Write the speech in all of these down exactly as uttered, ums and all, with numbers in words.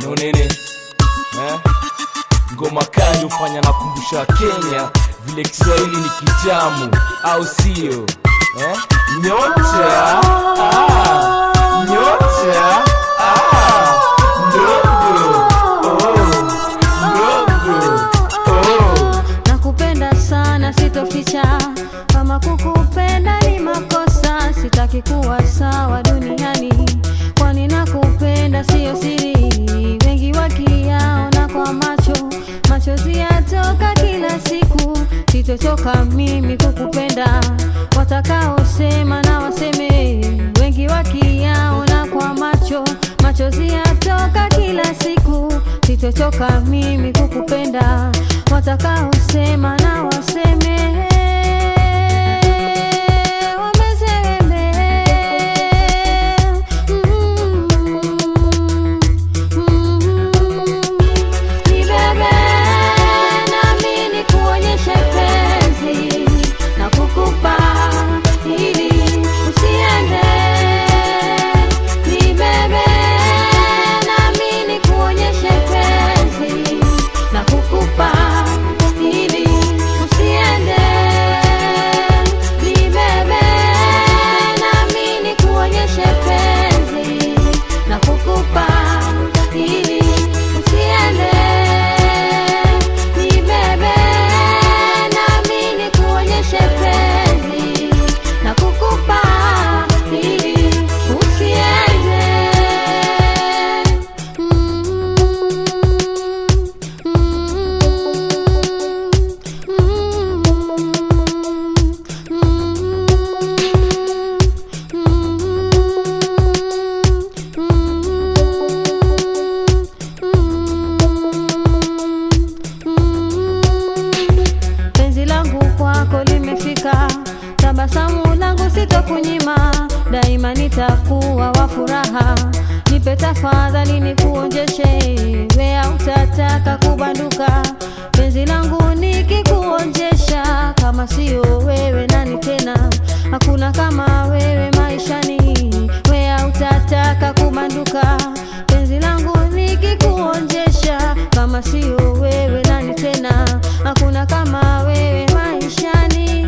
Nonini eh? Ngoma kali ufanya na kumbusha Kenya vile Kiswahili ni kitamu au sio eh? Nyota ah, Nyota ah, Ndogo oh, Ndogo oh. Nakupenda sana sitoficha, kama kukupenda ni makosa, sitaki kuwa sawa duniani, kwani nakupenda sio siri, wengi wakiyaona kwa macho, machozi yatoka kila siku, sitochoka mimi kukupenda, watakao sema na waseme, wengi wakiyaona kwa macho, machozi yatoka kila siku, sitochoka mimi kukupenda, watakao sema na waseme. Tabasamu langu sitokunyima, daima nitakuwa wa furaha, nipe tafadhali nikuonjeshe, wewe utataka kubanduka, penzi langu nikikuonjesha, kama sio wewe nani tena, hakuna kama wewe maishani, wewe utataka kubanduka, penzi langu nikikuonjesha, kama sio wewe nani tena, hakuna kama wewe maishani.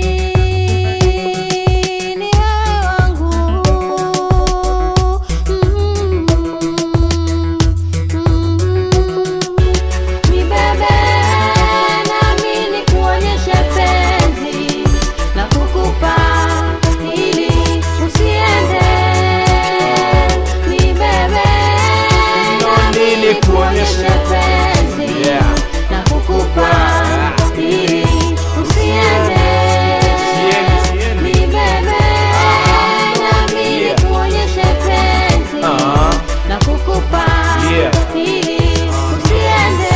Kuonyesha penzi yeah. Na kukupa ili usiende, nibebe na mimi kuonyesha penzi na kukupa ili usiende,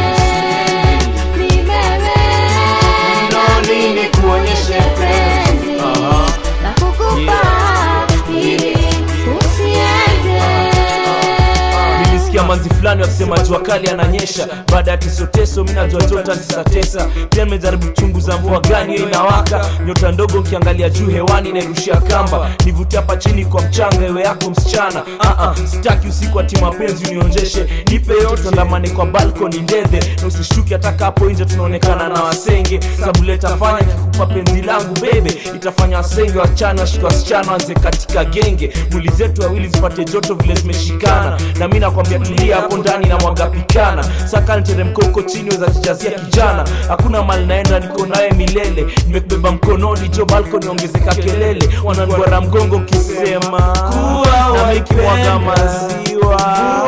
nibebe Nonini kuonyesha penzi na kukupa ili usiende. Nilisikia manzi fulani wakisema jua kali ananyesha, baada ya kisoteso mimi najua tota tisatesa, pia nimejaribu kuchunguza mvua gani inawaka, nyota ndogo ukiangalia juu hewani inairushia kamba, nivutia hapa chini kwa mchanga ewe yako msichana, ah ah sitaki usiku ati mapenzi unionjeshe, nipe yote ndamane kwa balcony ndethe, na usishuki ataka hapo nje tunaonekana na wasenge, sababu leta fanya kikupa penzi langu bebe, itafanya wasenge wachana shika wasichana wanze katika genge, mwili zetu wawili zipate joto vile zimeshikana, na mimi nakwambia tulia hapo ndani na mwaga pikana, saka niteremko huko chini weza jijazia kijana, hakuna mali naenda niko nawe milele, nimekubeba mkononi jo balcony ongezeka kelele, wananduara mgongo kisema kuwa na meki mwaga maziwa.